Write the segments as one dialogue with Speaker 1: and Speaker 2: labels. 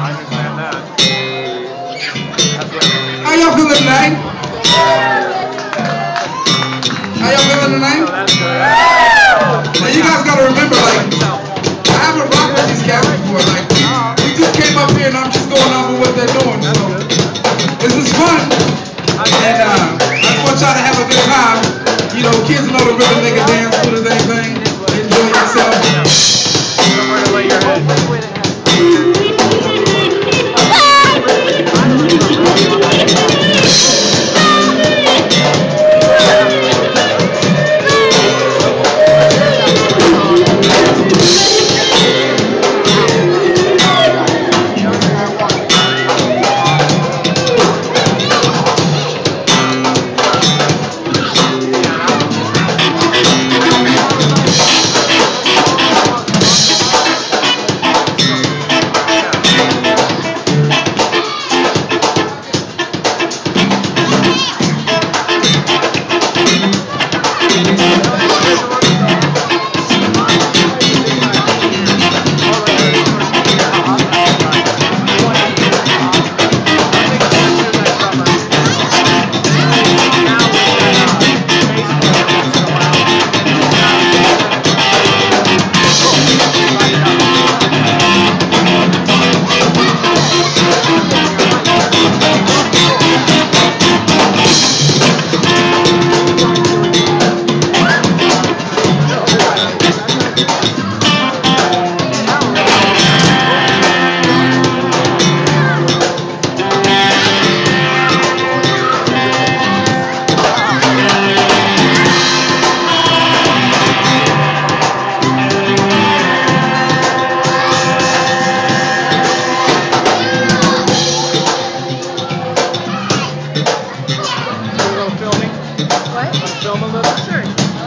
Speaker 1: understand that.
Speaker 2: How y'all feeling tonight? How y'all feeling tonight? Now you guys gotta remember, like, I haven't rocked with these cats before. Like, we just came up here and I'm just going on with what they're doing. So this is fun, and I just want y'all to have a good time. You know, kids know the rhythm, they can dance, do the same thing, enjoy yourself.
Speaker 1: Somewhere to lay your head. Film a little? Sure.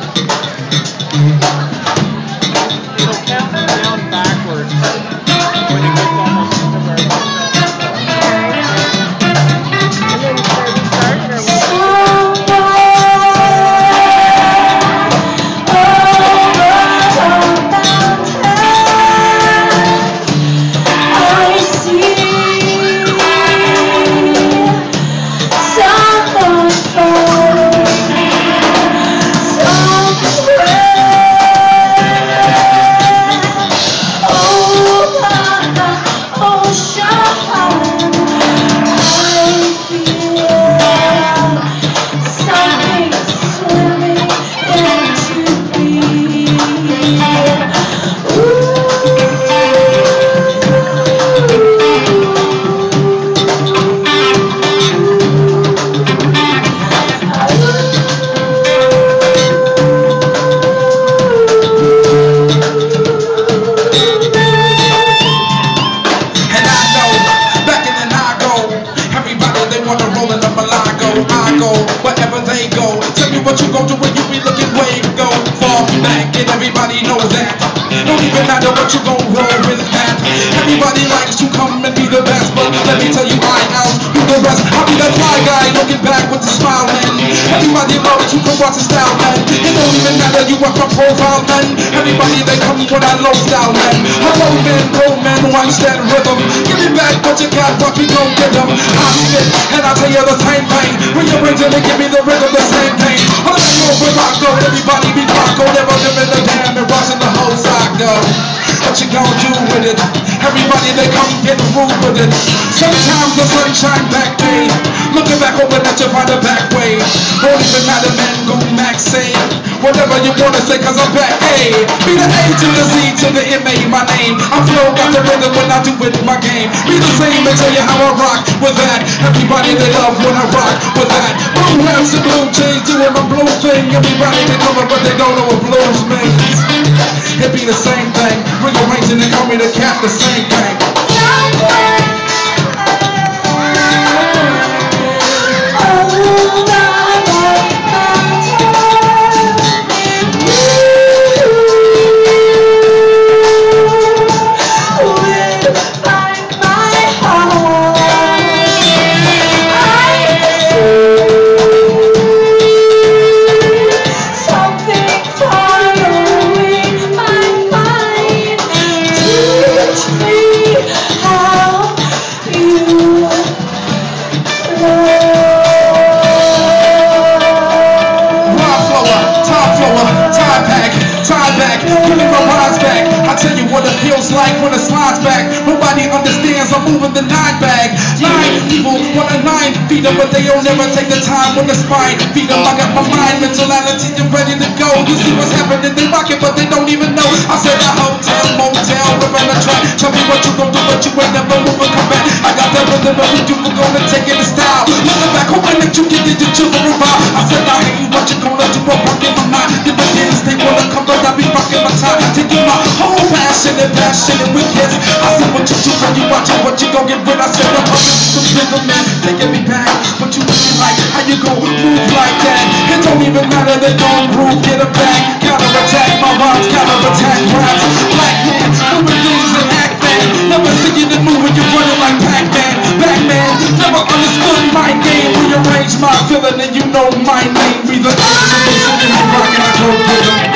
Speaker 1: It'll count down backwards when it gets almost to where it's
Speaker 3: And then start or what?
Speaker 2: Wherever they go, tell me what you gon' do when you be looking way go far back, and everybody knows that. Don't even matter what you gon' roll with that. Everybody likes to come and be the best, but let me tell you I am you the rest. I'll be that fly guy, don't get back with the smile, man. Everybody loves you, come watch the style, man. It don't even matter you want my profile, man. Everybody they come with that low style, man. Hello man, watch that rhythm. Give me back what you got, but we gon' get them. I spit and I tell you the same thing. When you're raising it, give me the rhythm, the same thing. All I know for Rocco, everybody be Rocco, never living the damn and watching the whole side go. What you gon' do with it? Everybody they come get rude with it. Sometimes the sunshine back day. Looking back over that you find a back way. Don't even matter, man, go max say whatever you wanna say, cause I'm back. Hey, be the A to the Z to the M-A, my name. I flow got the rhythm when I do it in my game. Be the same and tell you how I rock with that. Everybody they love when I rock with that. Blue hats and blue jeans doing my blue thing. Everybody they know it, but they don't know what blues means. It be the same thing. Rearranging and call me the cat, the same thing.
Speaker 4: Something following my mind.
Speaker 2: back. Nobody understands, I'm moving the 9 bag. 9 people want a 9 feet but they don't never take the time when the spine feed them. I got my mind, mentality, and ready to go. You see what's happening, they rock it, but they don't even know. I said a hotel, motel, we're on the track. Tell me what you gon' do, but you ain't never move and come back. I got that rhythm, but you were gonna take it in style. Looking back, hoping that you can get your children revive. I said I hate what you gonna do, but I'm in my mind. Different things, they wanna come, but I be rocking my time. Taking my whole passion and with kids. I said what you do when you watch it, what you gon' get with. I said I'm up some bigger man, taking me back. What you looking like, how you gon' move like that? It don't even matter, they gon' groove, get a bag. Counter-attack, my rhymes, counter-attack raps. Black man, doing things and act man. Never see you the move when you're running like Pac-Man. Batman, never understood my game. Rearrange my feeling and you know my name. We the sitting and rockin' a cold rhythm.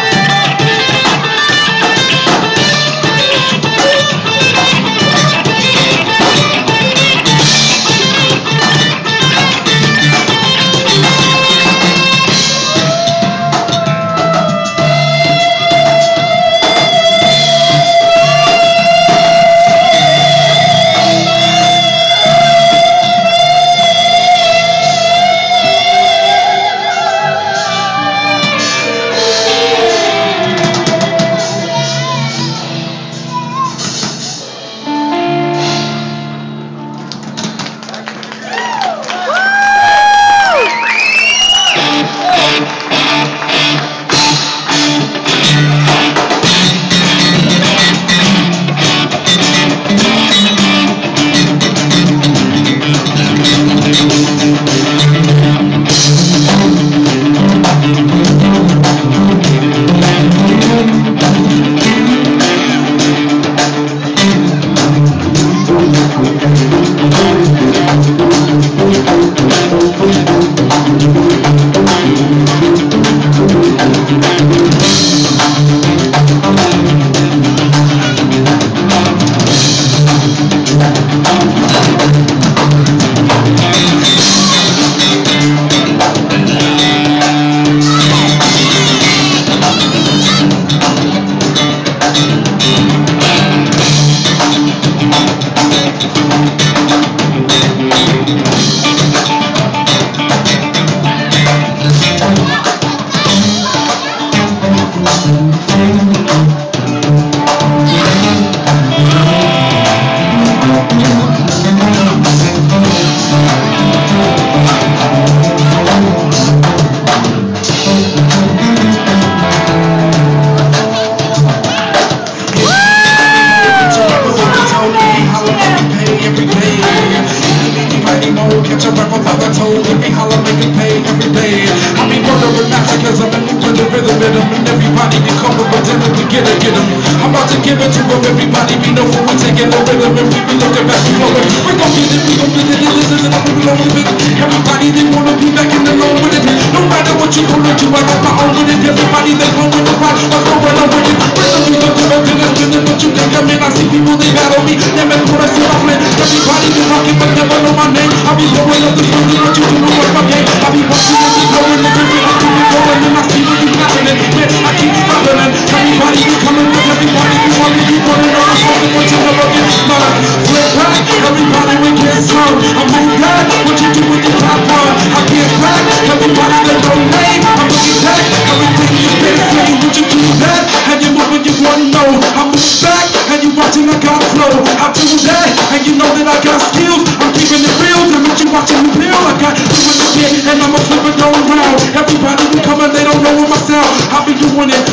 Speaker 2: I'm about to give it to them, everybody be know what we're taking the rhythm and we be looking back and forward. We gon' get it, we gon' get it, listen up, we gon' move it. Everybody they wanna be back in the low with it. No matter what you gonna do, I got my own with it. Everybody they want with the rock, I'm going on with it. Rhythm, we gon' do it, what you think I mean? I see people they battle me, they make what I see my plan. Everybody they rockin' but never know my name. I be blowing up the phone, what you do, what my game. I be watching and be blowing the river, I keep it going and I see what you happening. Man, I keep struggling. Everybody be coming with everybody you want me, you wanna know I'm smoking what you never get smart. Flip back, everybody we get slow. I move back, what you do with your top one. I get back, everybody that don't name. I'm looking back, everything you been saying. Would you do that? And you move when you wanna know. I move back, and you watching I got flow. I do that, and you know that I got skills. I'm keeping it real, and what you watching me feel. I got doing the shit, and I'ma flip it going round. Everybody be coming, they don't know what myself. I be doing it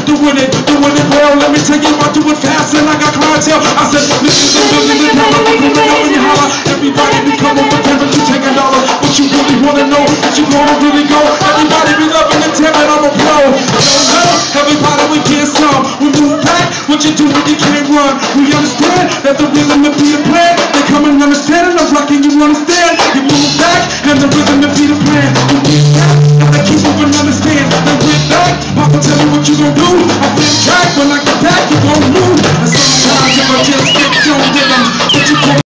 Speaker 2: well. Let me tell you, I do it fast, and I got clientele. I said, this is the building, and now I'm coming out when you holler. Everybody be coming with them, but you take $1. What you really wanna know, that you gonna really go. Everybody be loving the tip, and I'm a pro. Everybody we get some, we move back. What you do when you can't run? We understand that the rhythm and beat